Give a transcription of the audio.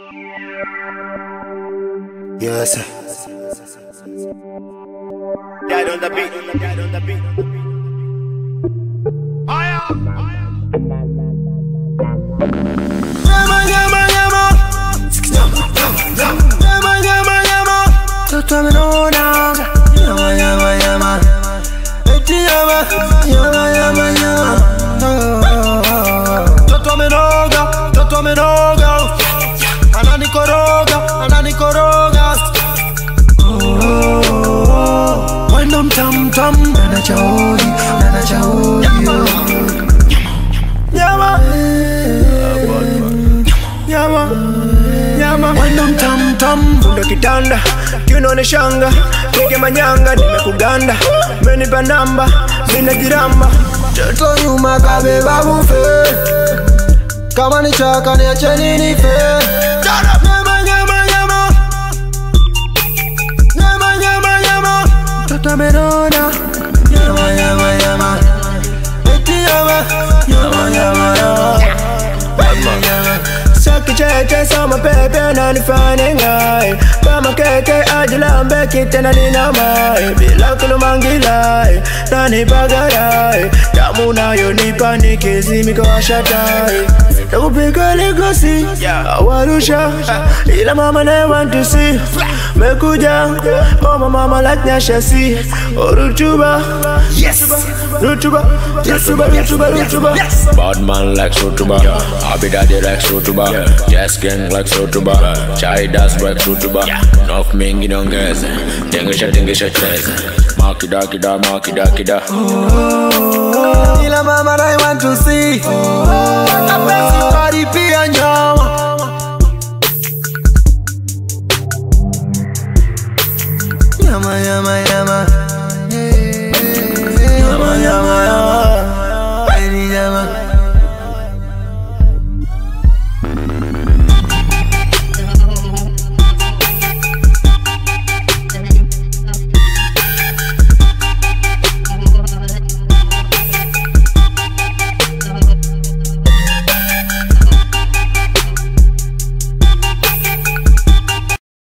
Yes. Dad on the beat. Dad on the beat. Fire. Yama yama yama. Yama yama yama. Toto me no na. Yama yama yama. Eti yama yama yama yama. Toto me no ga. Toto me no ga. Anani koroga. Anani koroga. Wind up tam tam. Nana chaori. Nana chaori. Yama. Yama. Yama. Wind up tam tam. Funda kitanda. Kiuno ni shanga. Pige manyanga. Nimekuganda. Menipa namba. Mina jiramba. Toto nyuma kabeba bufe. Kama ni chaka ni acheni ni fe. Yama yama yama. Yama yama yama. Toto menona. Yama yama yama. Eti yama. Yama yama yama. Saki chete sama pepe na nifane ngai. Kama keke ajilambe kitena nina mai. Bila kulumangilai nani bagarai. Damu nayo nipa nikizimi kwa shatai. Nakupika Legosi Awarusha ila mama na want to see. Mekuja oh mama like nyashasi. Rutuba yes. Rutuba Rutuba Rutuba Rutuba. Bad man like Rutuba. Abi daddy like Rutuba. Yes gang like Rutuba. Chai das like Rutuba. Knock mingi nongeze. Tingisha cheze. Makida kida makida kida. Ila mama I want to see. Body pia nyama. Yama yama.